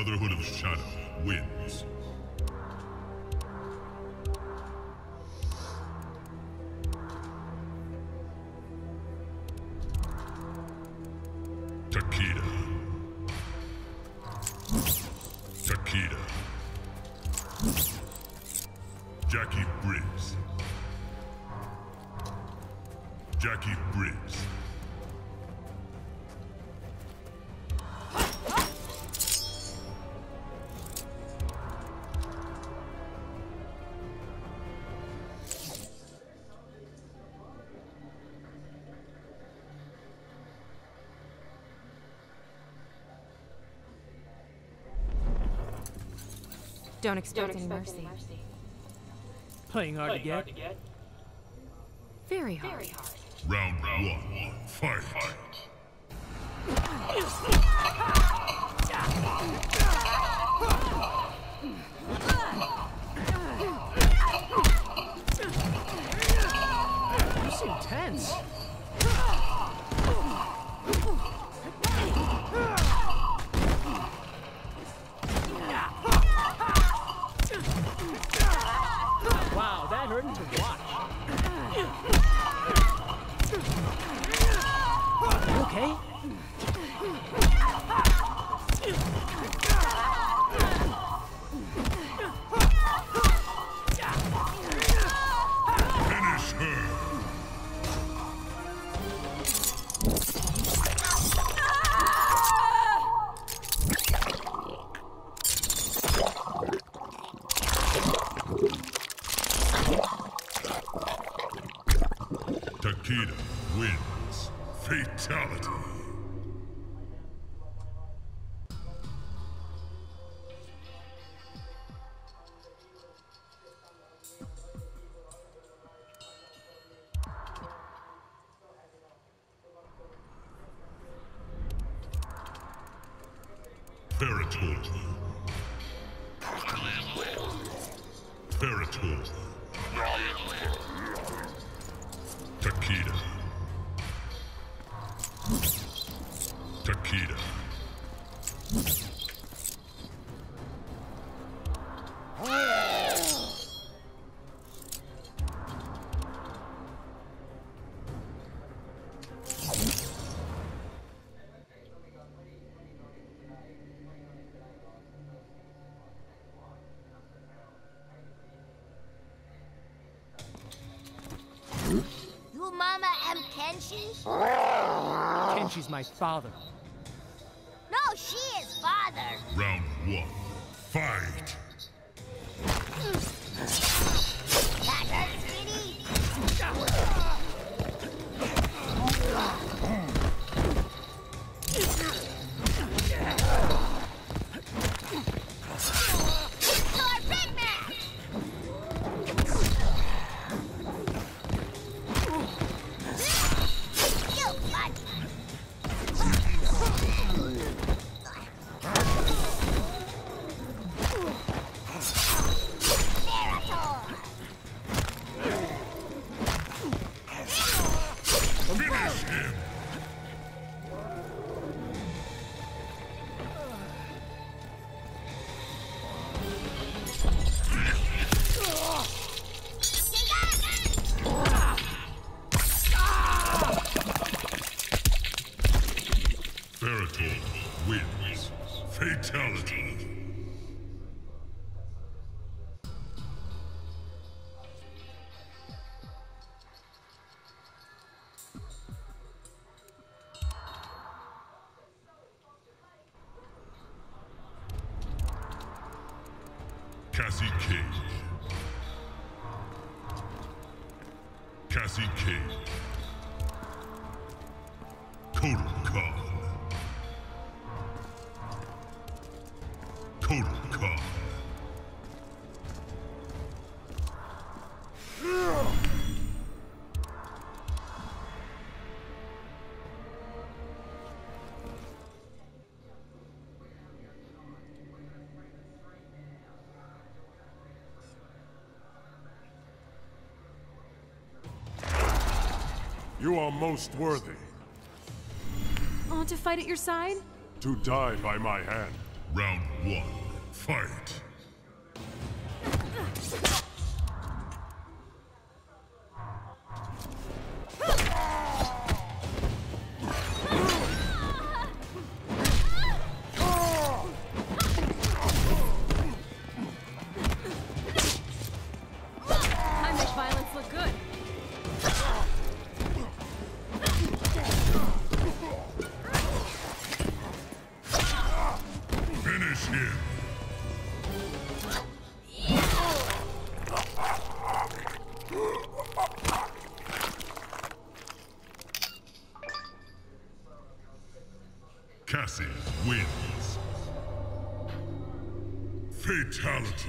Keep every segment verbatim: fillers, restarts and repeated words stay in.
Brotherhood of Shadow wins. Takeda. Takeda. Jacqui Briggs. Jacqui Briggs. Don't expect, Don't any, expect mercy. any mercy. Playing hard Playing to get? hard to get? Very hard. Very hard. Round one, fight. You seem tense. Wow, that hurt to watch. You okay? Finish her. Takeda wins. Fatality. Ferritor. Ferritor. Takeda. Takeda. You mama am Kenshi? Kenshi's my father. No, she is father. Round one, fight. That hurts, kitty. To our big match. You buddy. Finish him. Ferritor wins. Fatality. Cassie Cage. Cassie Cage. Kotal Khan. Kotal Khan. You are most worthy Oh, to fight at your side? to die by my hand. Round one, fight! I make violence look good. Finish him! Cassie wins. Fatality.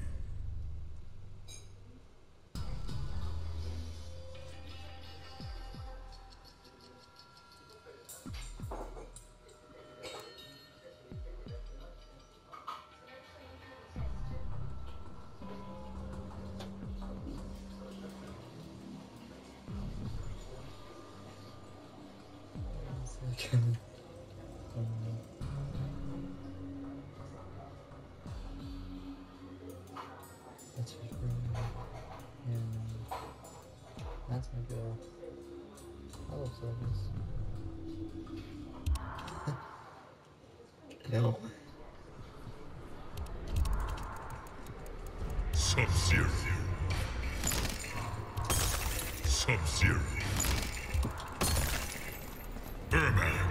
Second. Um, that's just really, and that's my girl. I love service. No. Sub-Zero. Sub-Zero. Ermac.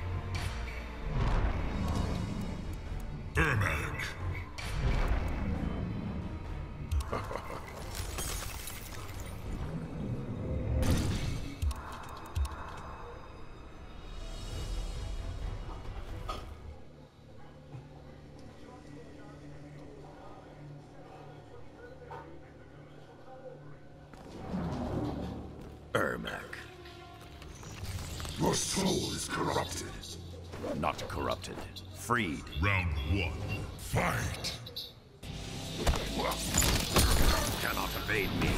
Ermac. Ermac. Your soul is corrupted. Not corrupted. Freed. Round one, fight! You cannot evade me.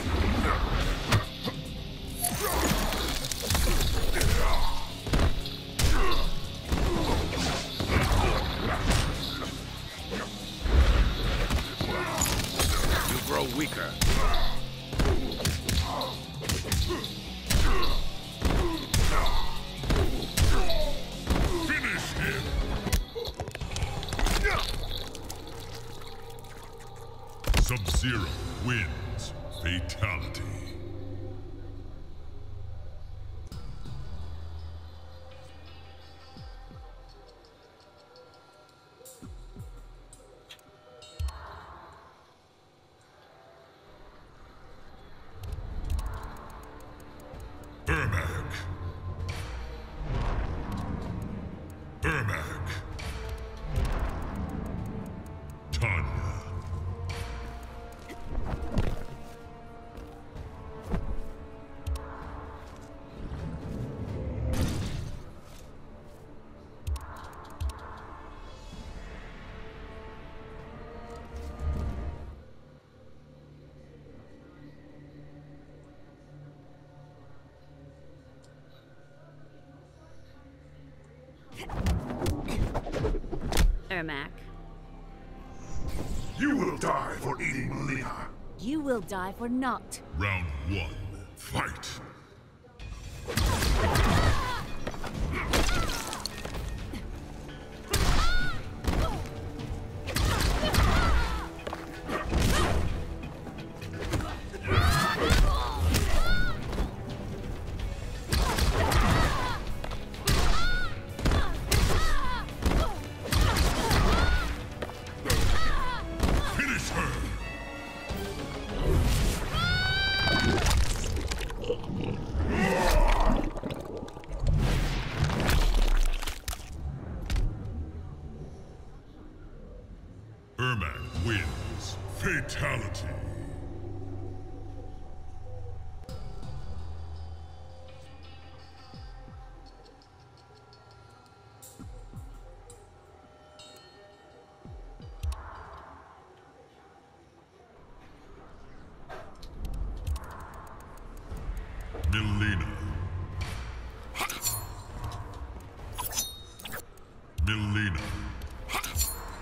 You grow weaker. Finish him! Sub-Zero wins. Fatality. Ermac. Ermac. Tanya. Ermac. You will die for eating Melina. You will die for not. Round one, fight! Finish her! Ermac wins. Fatality. Melina. Melina.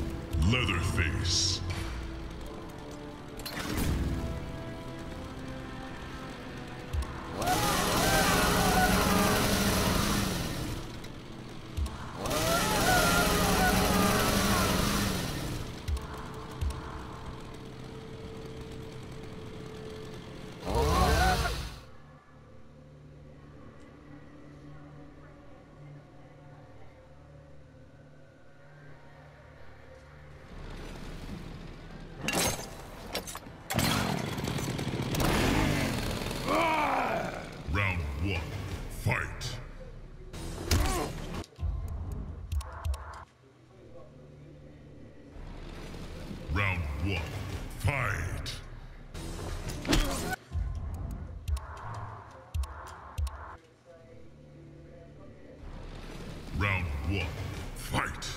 Leatherface. Round one, fight. Round one, fight. Round one, fight.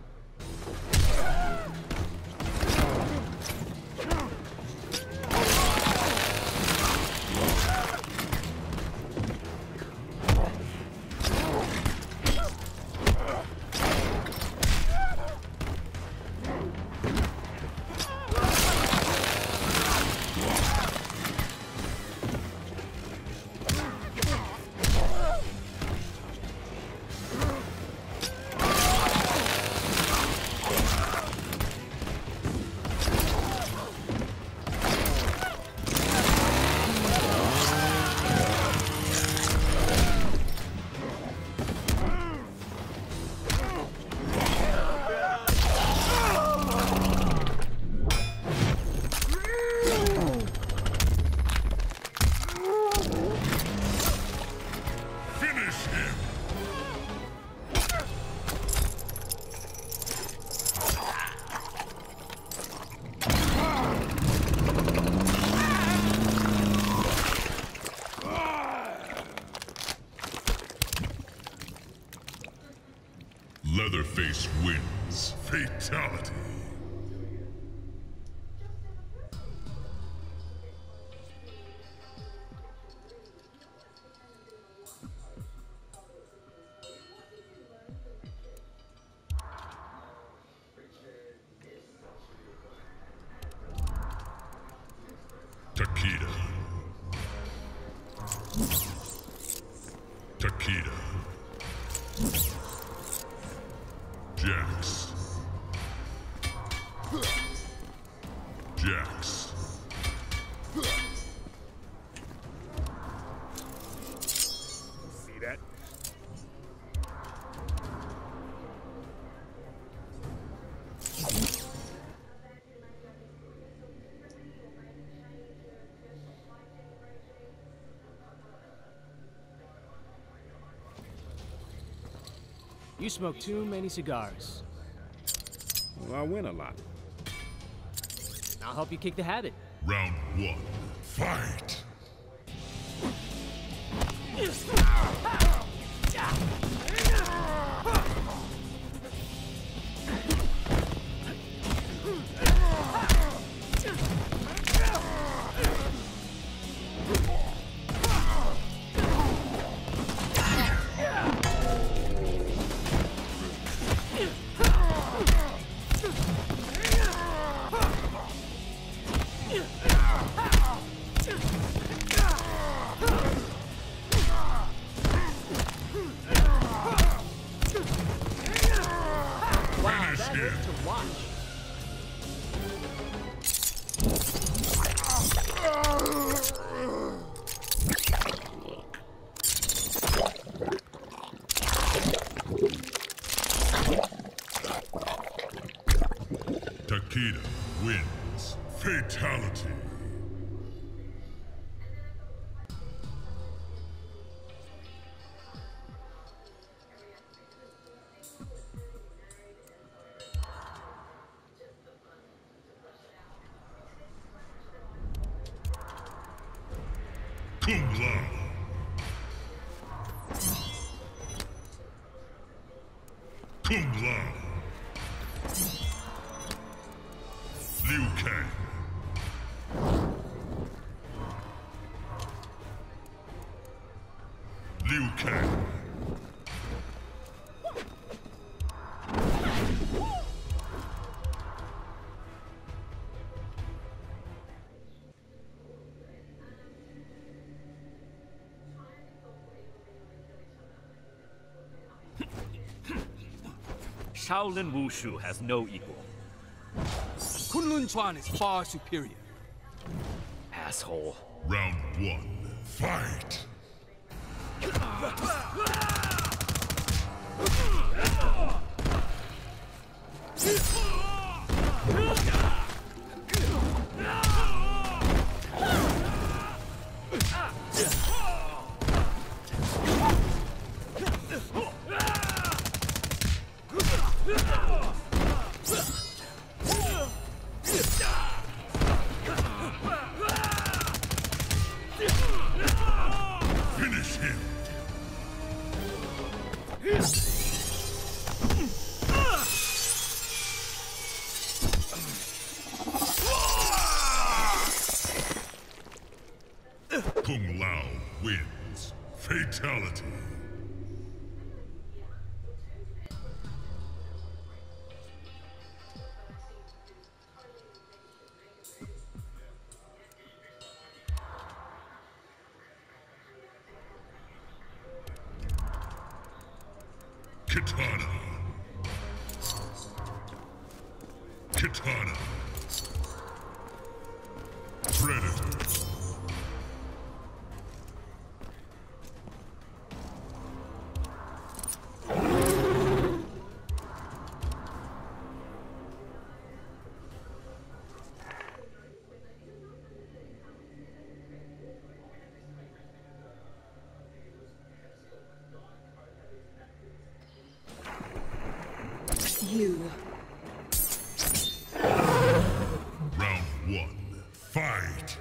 Leatherface wins. Fatality. Takeda. Takeda. Jax. Jax. See that? You smoke too many cigars. Well, I win a lot. I'll help you kick the habit. Round one, fight! Wow, that hurt to watch. Takeda wins. Fatality. Kung Lao. Kung Lao. Liu Kang. Liu Kang. Shaolin Wushu has no equal. Kunlun Chuan is far superior. Asshole. Round one, fight! Finish him! Kung Lao wins. Fatality. Kitana. Kitana. Predator. You. Round one, fight!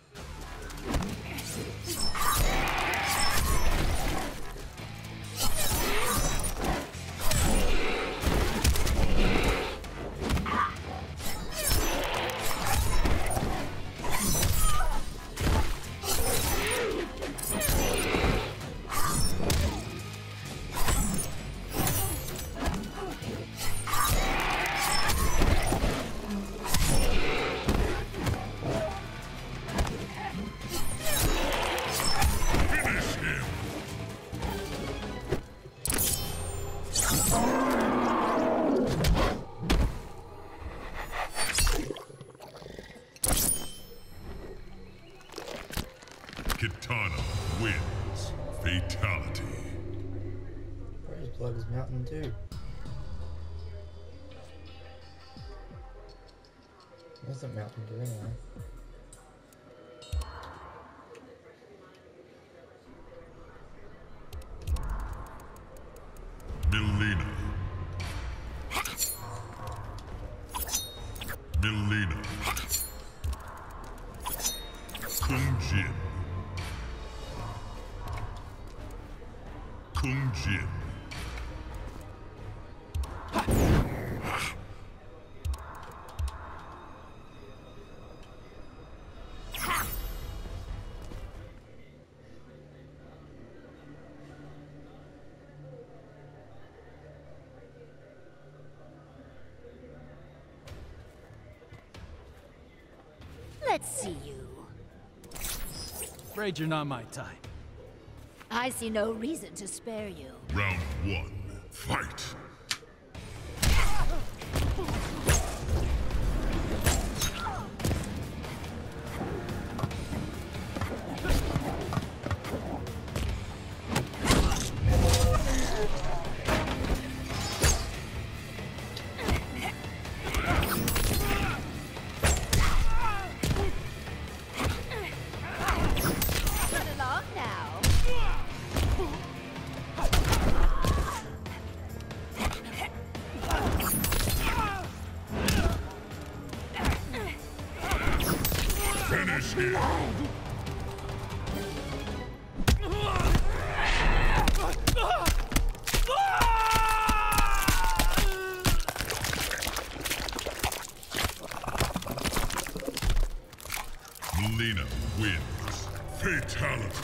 Kitana wins. Fatality. Where's blood is Mountain Dew? Wasn't Mountain Dew anyway. Mileena. Mileena. Kung Jin. Kung Jin. Let's see you. Afraid you're not my type. I see no reason to spare you. Round one, fight! Run along now. Finish him! Mileena wins. Fatality.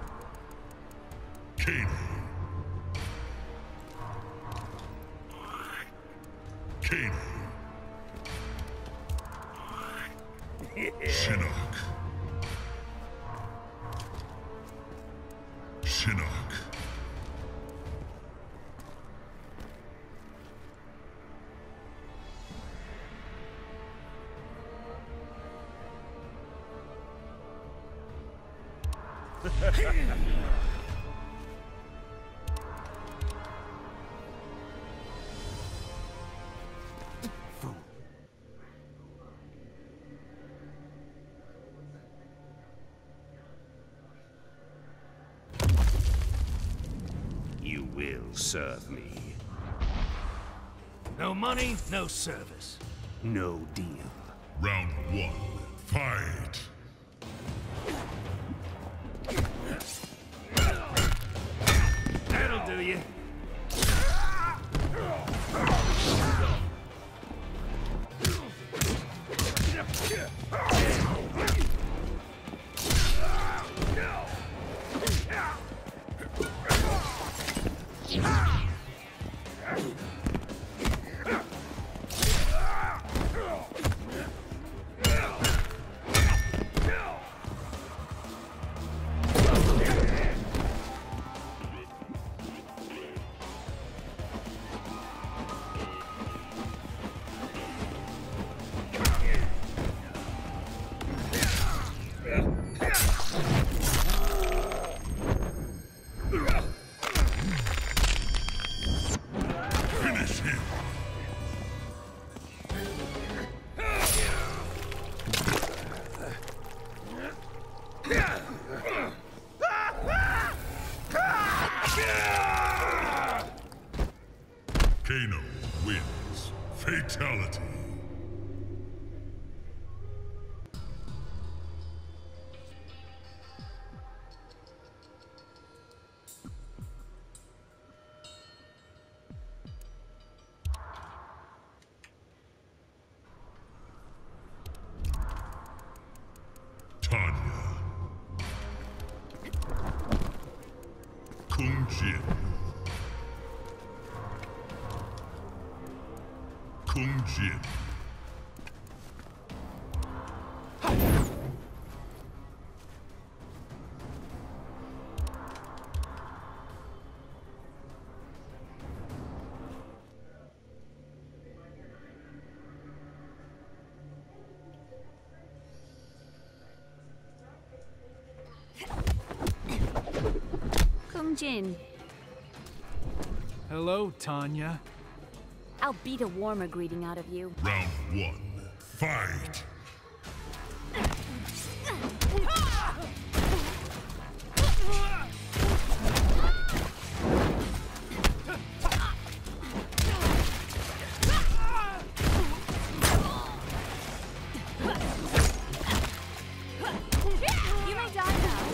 Kano. Kano. Shinnok. Shinnok. You will serve me. No money, no service. No deal. Round one, fight! That'll do you. Finish him! Kano wins. Fatality. Tanya. Kung Jin. Kung Jin. Kung Jin, Hello, Tanya. I'll beat a warmer greeting out of you. Round one, fight! You may die now.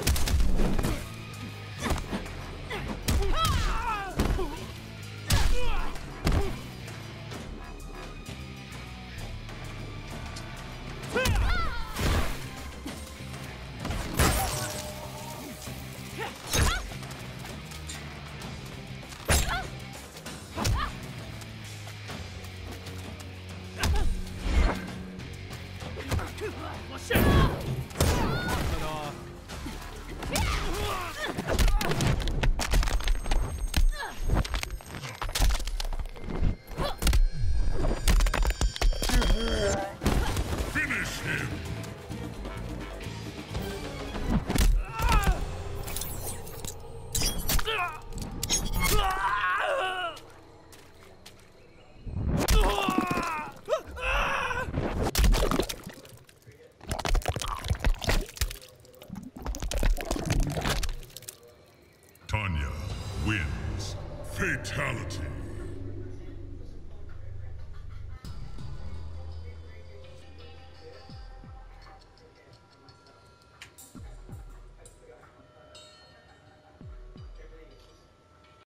Finish him! Tanya wins. Fatality.